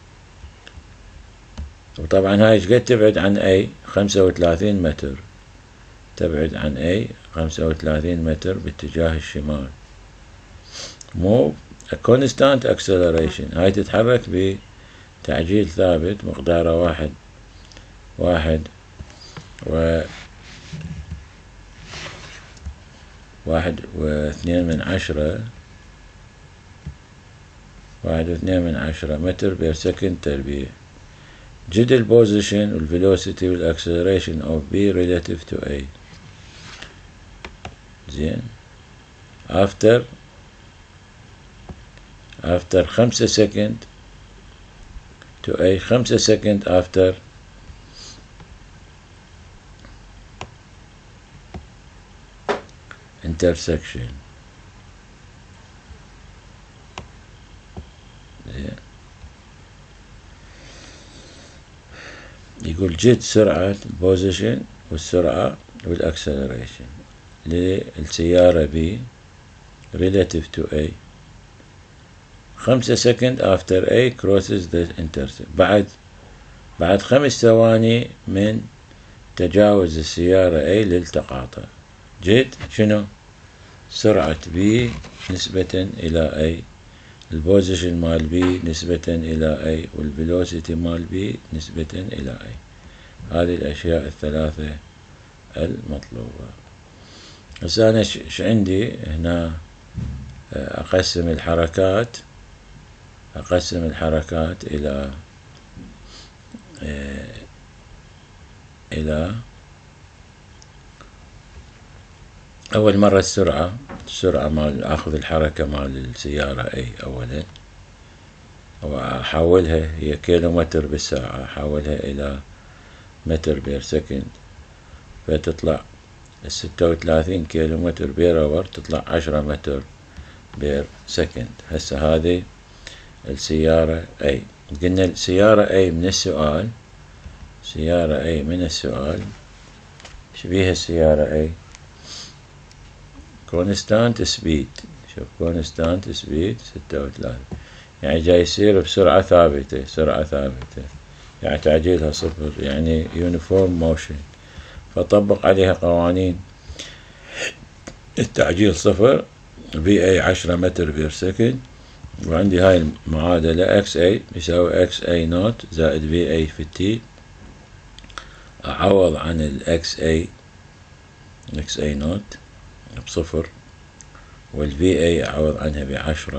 Speaker 1: وطبعا هاي شقد تبعد عن A 35 متر، تبعد عن A 35 متر باتجاه الشمال. move a constant acceleration، هاي تتحرك بتعجيل ثابت مقداره 1.2 متر بير سكند تربيع. جد البوزيشن والفيلوسيتي والاكسلريشن of B relative to A. زين، after 5 سكند to A، 5 سكند after intersection. زين، يقول جد سرعة البوزيشن والسرعة والاكسلريشن للسيارة B relative to A 5 سكند after A crosses the intersection، بعد 5 ثواني من تجاوز السيارة A للتقاطع. جد شنو سرعة B نسبة إلى A، البوزيشن مال B نسبة إلى A، والفيلوسيتي مال B نسبة إلى A. هذه الأشياء الثلاثة المطلوبة. هسه أنا ش عندي هنا أقسم الحركات إلى أول مرة السرعة مال أخذ الحركة مال السيارة أي أولا، وأحولها هي كيلومتر بالساعة، أحولها إلى متر بير سكند، فتطلع 36 كيلومتر بير اور، تطلع 10 متر بير سكند. هسه هذه السيارة أي. قلنا السيارة أي من السؤال، سيارة أي من السؤال ايش بيها السيارة أي؟ كونستانت سبيد. شوف كونستانت سبيد 36، يعني جاي يصير بسرعة ثابتة، يعني تعجيلها صفر، يعني يونيفورم موشن، فطبق عليها قوانين التعجيل صفر. في اي 10 متر بير سكند، وعندي هاي المعادلة اكس اي يساوي اكس اي نوت زائد في اي في التي. اعوض عن الاكس اي نوت بصفر، والفي اي اعوض عنها ب10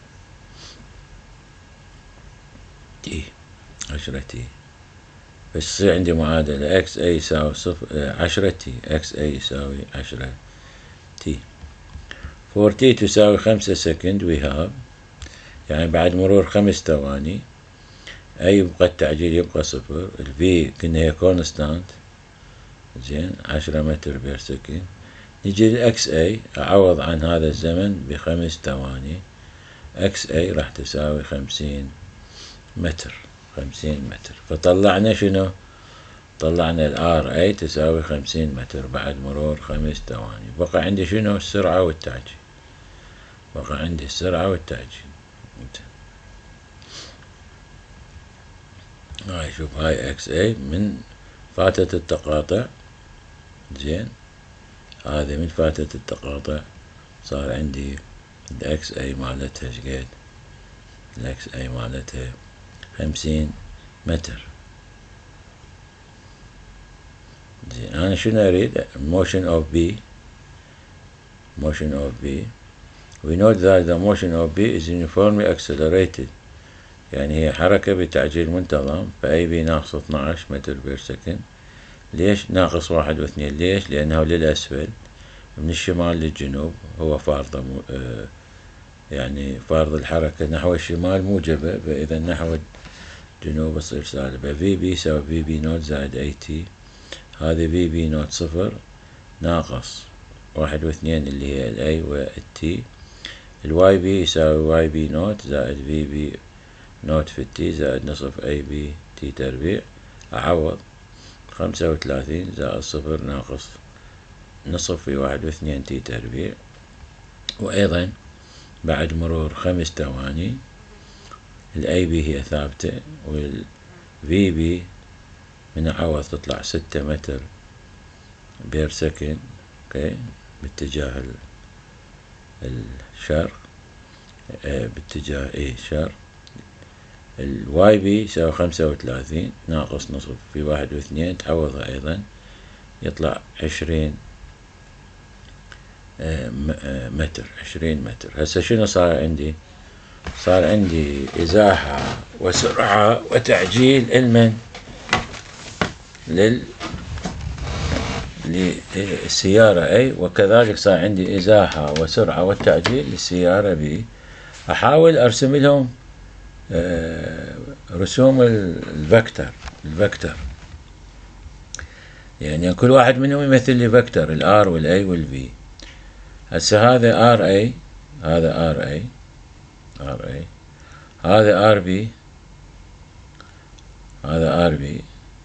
Speaker 1: تي، 10 تي، بس يصير عندي معادلة اكس اي يساوي 10 تي، اكس اي يساوي 10 تي. 4 تي تساوي 5 سكند وهاب، يعني بعد مرور 5 ثواني اي يبقى التعجيل يبقى صفر. الفي كنا هي كونستانت، زين 10 متر بير سكند. نجي للاكس اي اعوض عن هذا الزمن ب5 ثواني، اكس اي راح تساوي 50 متر. فطلعنا شنو؟ طلعنا الار اي تساوي 50 متر بعد مرور 5 ثواني. بقى عندي شنو؟ السرعة والتعجيل. هاي شوف، هاي اكس اي من فاتت التقاطع، زين، هذه من فاتت التقاطع صار عندي الاكس اي مالتها شقد؟ الاكس اي مالتها 50 متر. زين، انا شنو اريد؟ motion of B. We note that the motion of B is uniformly accelerated، يعني هي حركة بتعجيل منتظم، فأي بي ناقص 12 متر بير سكند. ليش ناقص 1 و2؟ ليش؟ لأنه للأسفل من الشمال للجنوب، هو فارضة يعني فارض الحركة نحو الشمال موجبة، فإذا نحو الجنوب تصير سالبة. في بي يساوي في بي نوت زائد اي تي. هذه في بي نوت صفر ناقص 1 و2 اللي هي الاي والتي. الواي بي يساوي واي بي نوت زائد في بي نوت في التي زائد نصف اي بي تي تربيع. اعوض 35 زائد صفر ناقص نصف في 1 و2 تي تربيع. وايضا بعد مرور 5 ثواني الاي بي هي ثابتة، والفي بي من اعوض تطلع 6 متر بير سكند، اوكي، باتجاه الشرق، باتجاه الشرق. الواي بي يساوي 35 ناقص نصف في 1 و2، تعوضها ايضا يطلع 20 متر. هسه شنو صار عندي؟ صار عندي ازاحة وسرعة وتعجيل المن للسيارة اي، وكذلك صار عندي ازاحة وسرعة والتعجيل للسيارة بي. احاول ارسم لهم رسوم الفكتور، يعني كل واحد منهم يمثل لي فكتور، الار والاي والفي. هسه هذا ار اي، هذا ار اي، هذا ار بي، هذا ار بي،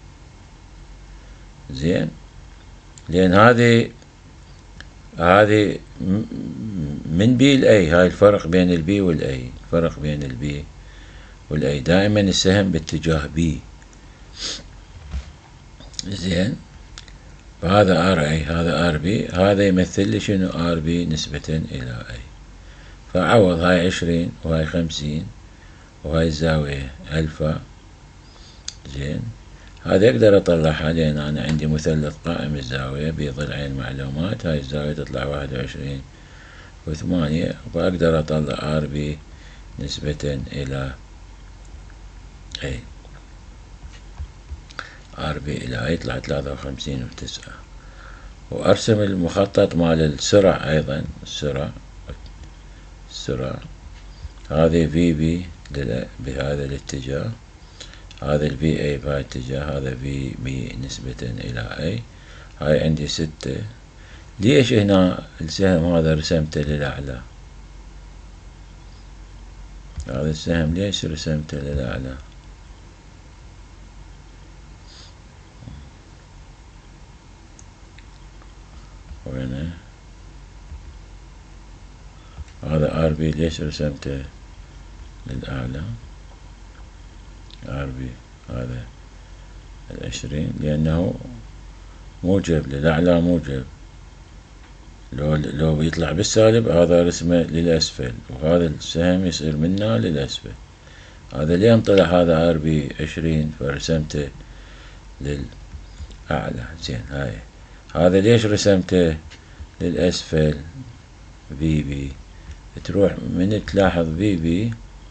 Speaker 1: زين. لان هذه من بي لاي، هاي الفرق بين البي والاي، دائما السهم باتجاه بي، زين. فهذا ار اي، هذا ار بي، هذا يمثل لي شنو؟ ار بي نسبة الى اي. فعوض هاي 20 وهاي 50 وهاي الزاوية الفا، زين. هذا أقدر أطلعها لأن أنا عندي مثلث قائم الزاوية بضلعين معلومات. هاي الزاوية تطلع 21.8، فأقدر أطلع R B نسبة إلى A. R B إلى A يطلع 53.9. وأرسم المخطط مال السرعة أيضا. السرعة هذه في بي بهذا الاتجاه، هذا البي اي بهذا الاتجاه، هذا في بي نسبة إلى اي. هاي عندي 6. ليش هنا السهم هذا رسمته للأعلى؟ هذا السهم ليش رسمته للأعلى؟ وين هذا ار بي ليش رسمته للأعلى؟ ار بي هذا 20 لأنه موجب للأعلى، موجب. لو بيطلع بالسالب هذا رسمه للأسفل، وهذا السهم يصير منا للأسفل. هذا ليه طلع هذا ار بي 20 فرسمته للأعلى. زين هاي هذا ليش رسمته للأسفل؟ في بي تروح من تلاحظ في بي،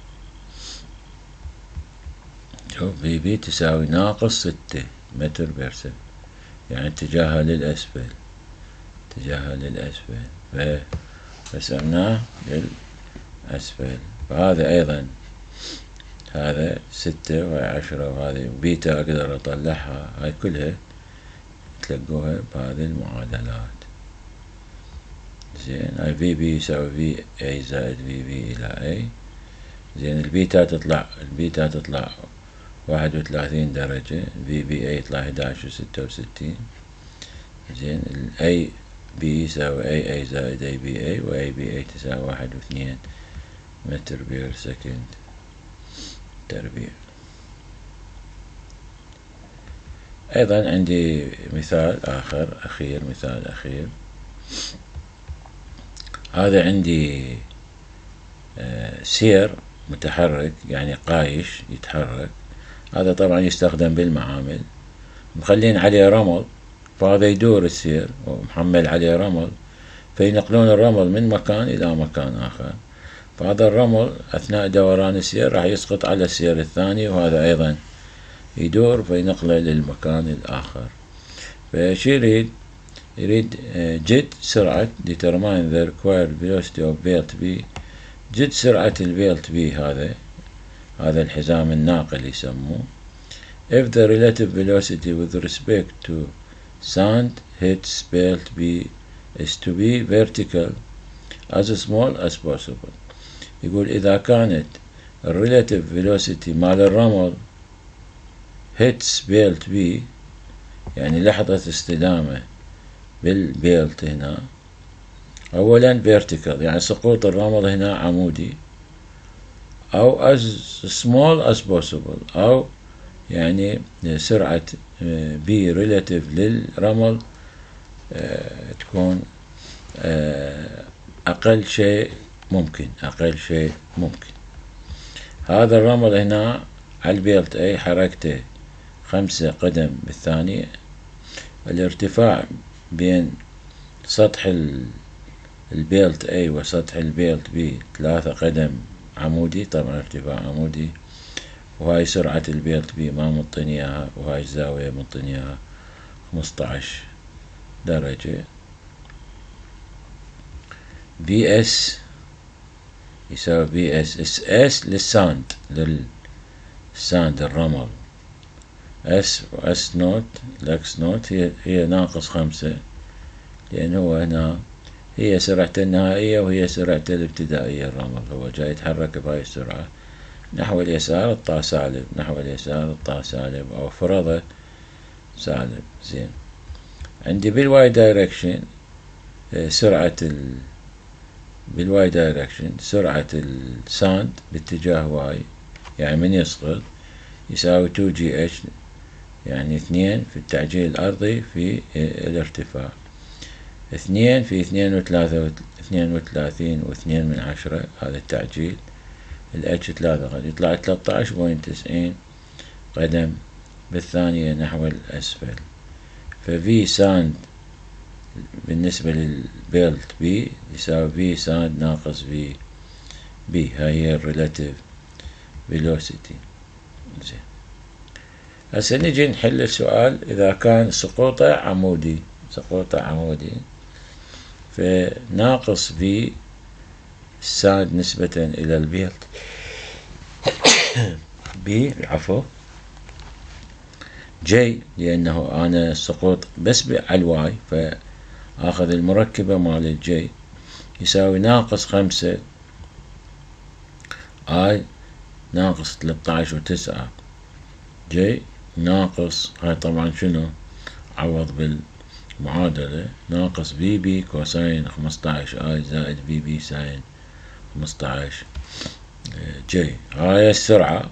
Speaker 1: شوف في بي تساوي ناقص 6 متر بير سكند، يعني اتجاهها للأسفل، اتجاهها للأسفل، فرسمناه للأسفل. فهذا أيضا هذا 6 وهي 10 وهذه بيتا أقدر أطلعها. هاي كلها تلقوها بهذه المعادلات. زين هاي في بي يساوي في اي زائد في بي إلى اي. زين البيتا تطلع 31 درجة، في بي اي يطلع 11.66. زين الاي بي يساوي اي زائد اي بي اي، واي بي اي تساوي 1.2 متر بير سكند تربيع. ايضا عندي مثال اخير. هذا عندي سير متحرك، يعني قايش يتحرك. هذا طبعا يستخدم بالمعامل، مخلين عليه رمل، فهذا يدور السير ومحمل عليه رمل، فينقلون الرمل من مكان إلى مكان آخر. فهذا الرمل أثناء دوران السير راح يسقط على السير الثاني، وهذا أيضا يدور فينقله للمكان الآخر. فشي يريد جد سرعة determine the required velocity of belt B. جد سرعة البيلت B هذا الحزام الناقل يسموه. If the relative velocity with respect to sand hits belt B is to be vertical as small as possible. يقول إذا كانت relative velocity مال الرمل hits belt B، يعني لحظة استدامة بالبيلت هنا، أولا vertical يعني سقوط الرمل هنا عمودي، أو as small as possible، أو يعني سرعة B relative للرمل تكون أقل شيء ممكن. هذا الرمل هنا على البيلت A حركته 5 قدم بالثانية. الارتفاع بين سطح البيلت A وسطح البيلت B 3 قدم عمودي، طبعا ارتفاع عمودي. وهاي سرعة البيلت B ما منطيني اياها، وهاي الزاوية منطيني اياها 15 درجة. BS يساوي BS S للساند، الرمل، S وS نوت الأكس نوت هي ناقص 5، لأن هو هنا هي سرعته النهائية وهي سرعته الابتدائية. الرمل هو جاي يتحرك بهاي السرعة نحو اليسار الطا سالب، نحو اليسار الطا سالب، أو فرضه سالب. زين عندي بالواي دايركشن سرعة الساند باتجاه واي، يعني من يسقط يساوي 2GH، يعني 2 في التعجيل الأرضي في الارتفاع، 2 في 32.2 هذا التعجيل. الH 3 قد يطلع 13.90 قدم بالثانية نحو الأسفل. فV ساند بالنسبة للبيلت B يساوي V ساند ناقص V B. هاي هي الريلاتيف فيلوسيتي. زين، هسه نجي نحل السؤال. إذا كان سقوطه عمودي، فناقص V ساند نسبة إلى البيلت B J، لأنه أنا السقوط بس على الواي، فآخذ المركبة مال الجي يساوي ناقص 5 I ناقص 13.9 جي ناقص، هاي طبعا شنو عوض بالمعادلة، ناقص في بي كوساين 15 I زائد في بي ساين 15 جي. هاي السرعة،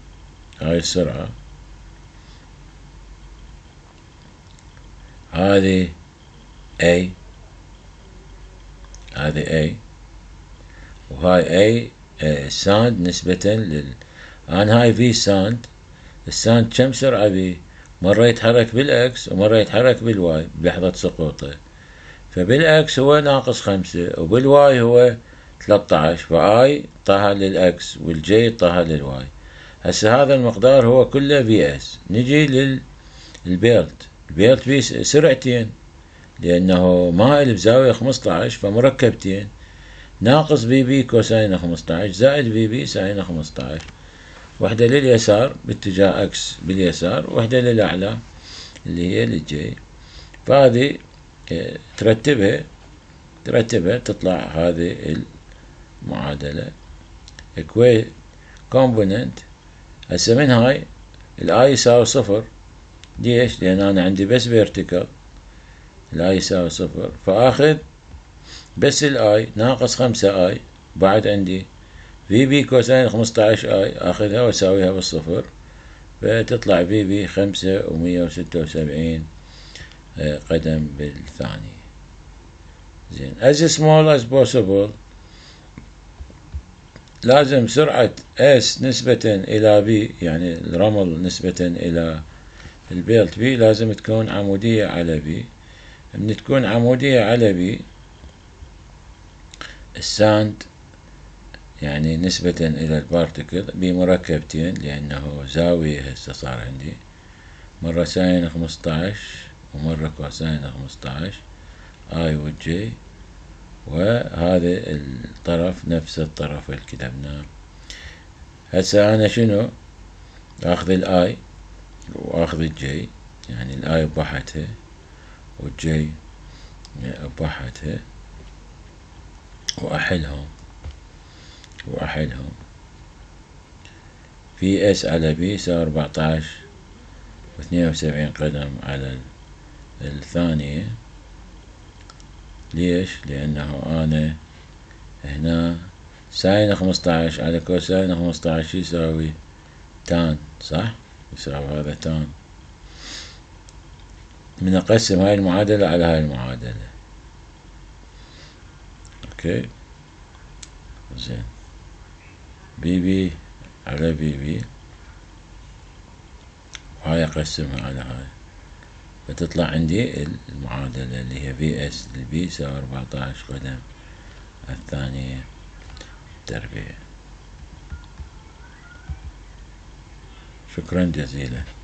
Speaker 1: هذه A، وهاي A ساند نسبة أنا هاي في ساند. الساند كم سرعة بي؟ مرة يتحرك بالإكس ومرة يتحرك بالواي بلحظة سقوطه. فبالإكس هو ناقص 5 وبالواي هو 13، فآي طاها للإكس والجي طاها للواي. هسه هذا المقدار هو كله في اس. نجي للبيلت. البيلت بي سرعتين لأنه مائل بزاوية 15، فمركبتين، ناقص في بي كوساين 15 زائد في بي ساين 15، وحدة لليسار باتجاه اكس باليسار، وحدة للأعلى اللي هي للجي. فهذه ترتبها تطلع هذه المعادلة كومبوننت. هسه من هاي الاي يساوي 0. ليش؟ لأن أنا عندي بس فيرتيكال، الاي يساوي 0، فآخذ بس الاي ناقص 5 اي، بعد عندي في بي كوساين 15 اي اخذها واساويها بالصفر، فتطلع في بي 576 قدم بالثانية. زين، as small as possible، لازم سرعة S نسبة إلى B، يعني الرمل نسبة إلى البيلت B لازم تكون عمودية على B. من تكون عمودية على B، الساند يعني نسبة إلى البارتيكل بمركبتين، لأنه زاوية هسه صار عندي مرة ساين 15 ومرة كوساين 15 I والجي، وهذا الطرف نفس الطرف اللي كتبناه. هسه أنا شنو أخذ الآي وأخذ الجي، يعني الآي بحتها والجي بحتها وأحلهم في اس على بي يساوي 14 و72 قدم على الثانية. ليش؟ لأنه أنا هنا ساين 15 على كوساين 15 يساوي تان، صح؟ يساوي هذا تان. من أقسم هاي المعادلة على هاي المعادلة. اوكي، زين، بي بي على بي بي، وهاي أقسمها على هاي، فتطلع عندي المعادلة اللي هي في اس للبي يساوي 14 قدم الثانية تربيع. شكرا جزيلا.